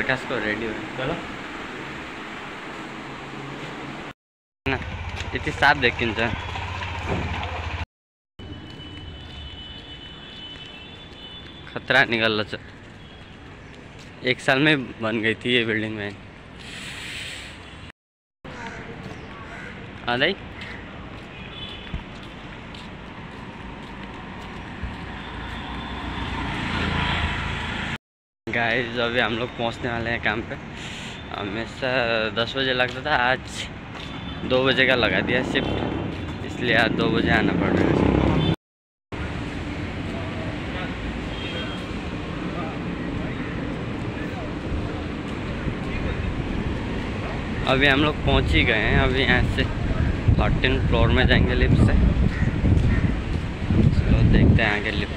प्रकाश को रेडी हो चलो ना यति साफ देखिन्छ। खतरा निकल छ। 1 साल में बन गई थी ये बिल्डिंग में। आदाई गाइस अभी हम लोग पहुंचने वाले हैं काम पे। हमेशा 10 बजे लगता था, आज 2 बजे का लगा दिया शिफ्ट, इसलिए आज 2 बजे आना पड़ रहा है। अभी हम लोग पहुंच ही गए हैं। अभी यहाँ से 13 फ्लोर में जाएंगे लिफ्ट से। चलो देखते हैं आगे लिफ्ट।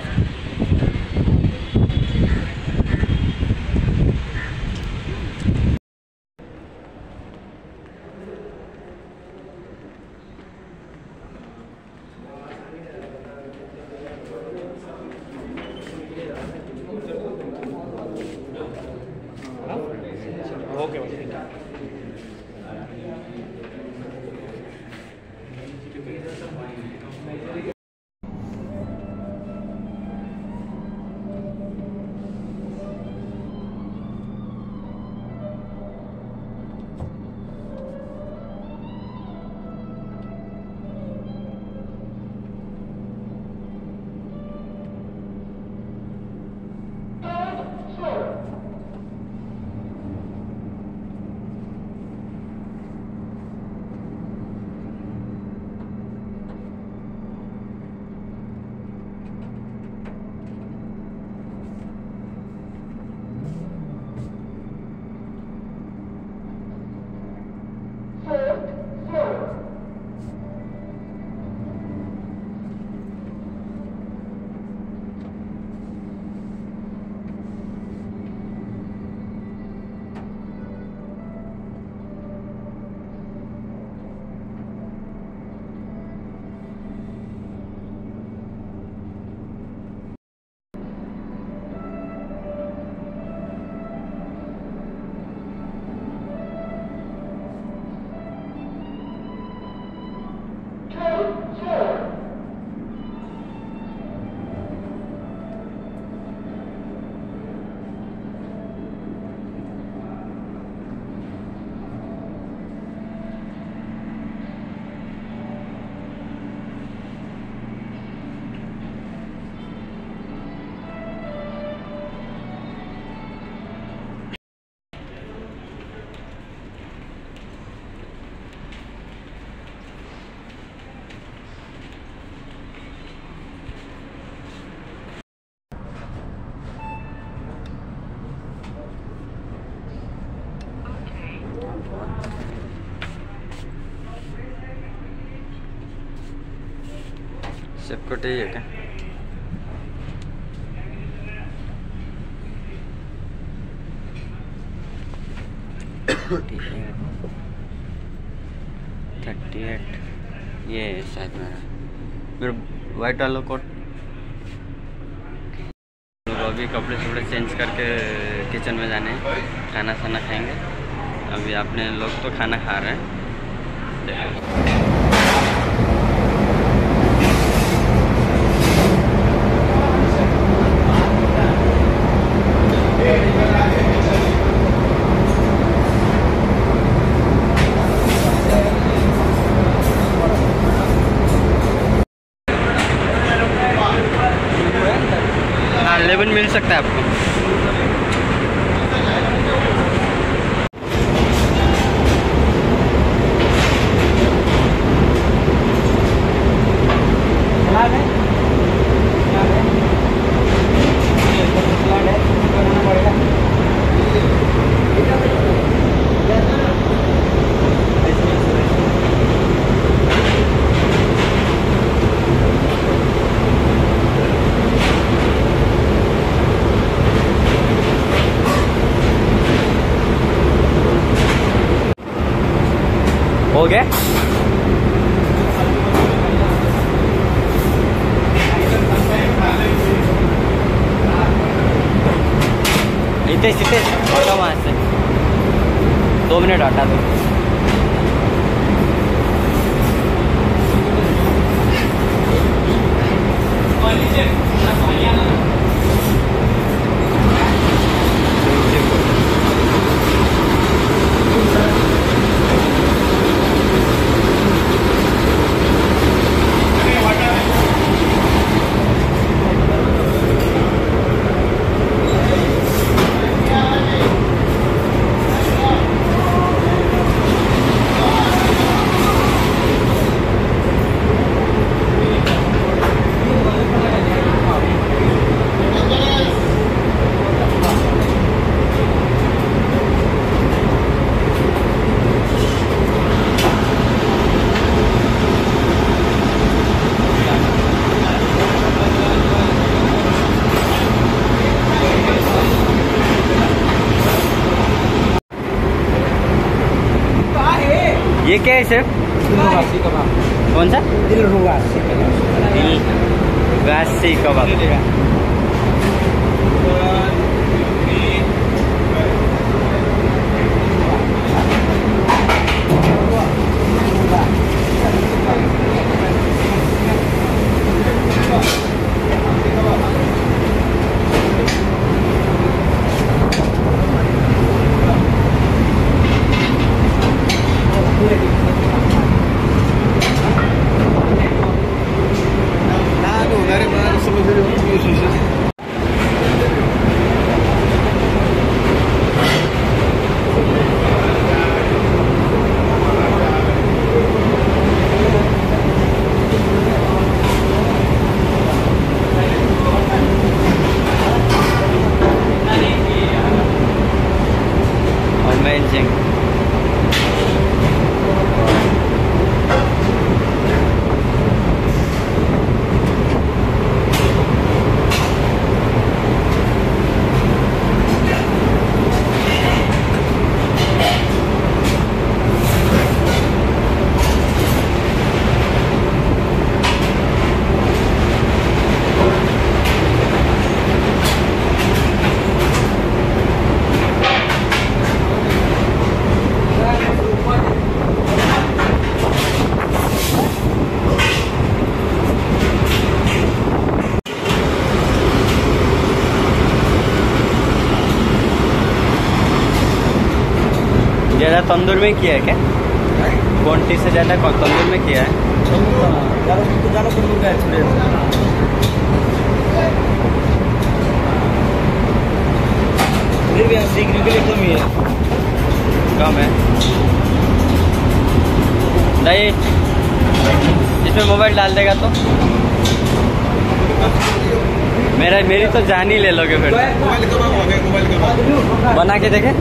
ओके सबको ठीक है क्या? ठीक है 38 ये शायद मेरा वाइट वाला कोट। लोग अभी कपड़े थोड़े चेंज करके किचन में जाने हैं, खाना खाना खाएंगे। अभी अपने लोग तो खाना खा रहे हैं। देखो लेवन मिल सकता है आपको। हो गया इथे यहाँ से 2 मिनट हटा दो। ये क्या है सर? कौन सा? दिलरुबासी कबाब। Amazing. ज़्यादा तंदूर में किया है क्या? क्वांटिटी से ज़्यादा तंदूर में किया है। ज़्यादा तंदूर का एक्सपीरियंस फिर भी सीखने के लिए कम ही है, कम है। नहीं, इसमें मोबाइल डाल देगा तो मेरी तो जान ही ले लोगे फिर। बना के देखे।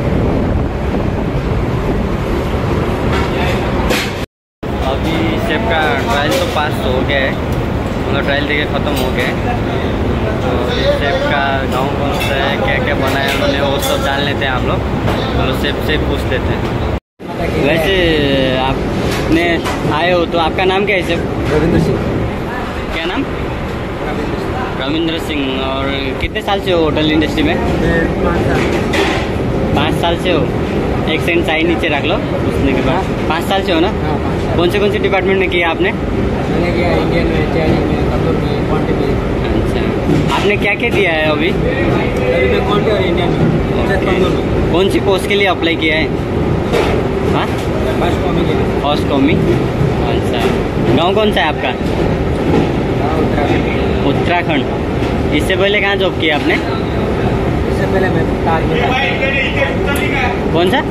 अभी शेफ का ट्रायल तो पास हो गया है, मतलब ट्रायल देके ख़त्म हो गया है। तो शेफ का गाँव कौन सा है, क्या क्या बनाया उन्होंने, वो सब जान लेते हैं हम लोग। मतलब शेफ से पूछ लेते हैं। वैसे आपने आए हो तो आपका नाम क्या है शेफ? रविंद्र सिंह। क्या नाम? रविंद्र सिंह। और कितने साल से हो होटल इंडस्ट्री में? 5 साल से हो। एक सेकंड साइड नीचे रख लो उसने के बाद। 5 साल से हो ना? कौन से डिपार्टमेंट में किया आपने? मैंने किया इंडियन में, चाइनीज में, तंदूर में, क्वांटी में। अच्छा, आपने क्या क्या दिया है अभी? अभी मैं क्वांटी और इंडियन में, तंदूर में। कौन सी पोस्ट के लिए अप्लाई किया है? हाँ, फर्स्ट कॉमी के लिए। फर्स्ट कॉमी। अच्छा, गाँव कौन सा है आपका? उत्तराखंड। उत्तराखंड। इससे पहले कहाँ जॉब किया आपने? इससे पहले मैं ताज में। कौन सा?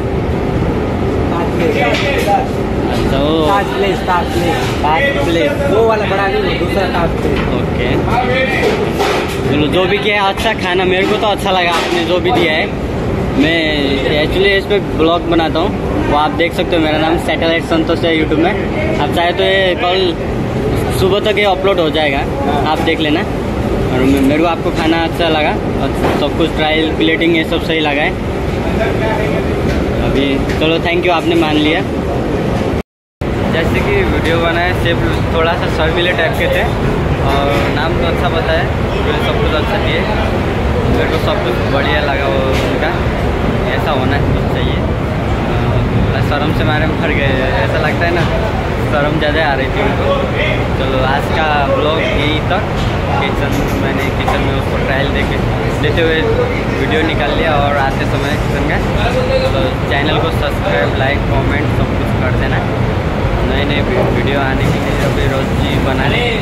अच्छा, वो ताज प्लेस वो वाला बड़ा नहीं, दूसरा ताज प्लेस। ओके, चलो जो भी किया है अच्छा खाना, मेरे को तो अच्छा लगा आपने जो भी दिया है। मैं एक्चुअली इस पर ब्लॉग बनाता हूँ, वो आप देख सकते हो। मेरा नाम सैटेलाइट संतोष है यूट्यूब में। आप चाहे तो ये कल सुबह तक ये अपलोड हो जाएगा, आप देख लेना। और मेरे को आपको खाना अच्छा लगा और सब कुछ ट्रायल प्लेटिंग ये सब सही लगा है। अभी चलो थैंक यू, आपने मान लिया। जैसे कि वीडियो बनाए सिर्फ थोड़ा सा शर्मीले टाइप के थे और नाम तो अच्छा बताया, सब कुछ अच्छा किए। मेरे को सब कुछ बढ़िया लगा वो उनका। ऐसा होना चाहिए। शर्म से मारे मर गए, ऐसा लगता है ना, शर्म ज़्यादा आ रही थी उनको। चलो आज का ब्लॉग यही तक। मैंने किचन में उसको ट्रायल देते हुए वीडियो निकाल लिया, और आते समय किचन का तो चैनल को सब्सक्राइब, लाइक, कमेंट सब कुछ कर देना। नए नए वीडियो आने के लिए अभी रोज़ बनाने